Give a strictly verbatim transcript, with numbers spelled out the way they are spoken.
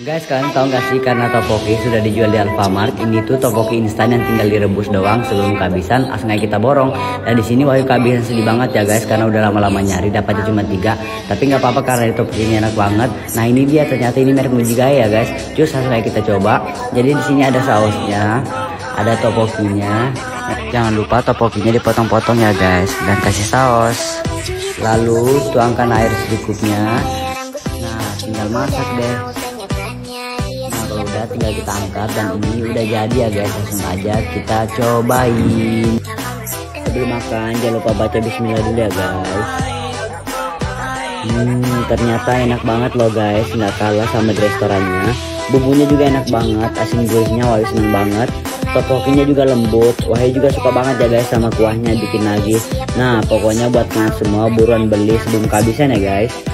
Guys, kalian tahu nggak sih karena topoki sudah dijual di Alfamart, ini tuh topoki instan yang tinggal direbus doang sebelum kehabisan, langsung aja kita borong. Dan di sini Wahyu kehabisan sedih banget ya guys, karena udah lama-lama nyari dapatnya cuma tiga. Tapi nggak apa-apa karena di topoki ini enak banget. Nah ini dia, ternyata ini merek Mujigaya ya guys. Cus langsung aja kita coba. Jadi di sini ada sausnya, ada topokinya. Jangan lupa topokinya dipotong-potong ya guys, dan kasih saus. Lalu tuangkan air secukupnya. Nah tinggal masak deh. Kalau udah tinggal kita angkat, dan ini udah jadi ya guys, langsung aja kita cobain. Sebelum makan jangan lupa baca bismillah dulu ya guys. Hmm, ternyata enak banget loh guys, nggak kalah sama di restorannya. Bumbunya juga enak banget, asin gurihnya Wahyu seneng banget. Topokinya juga lembut, Wahyu juga suka banget ya guys sama kuahnya, bikin lagi. Nah pokoknya buat kalian semua buruan beli sebelum kehabisan ya guys.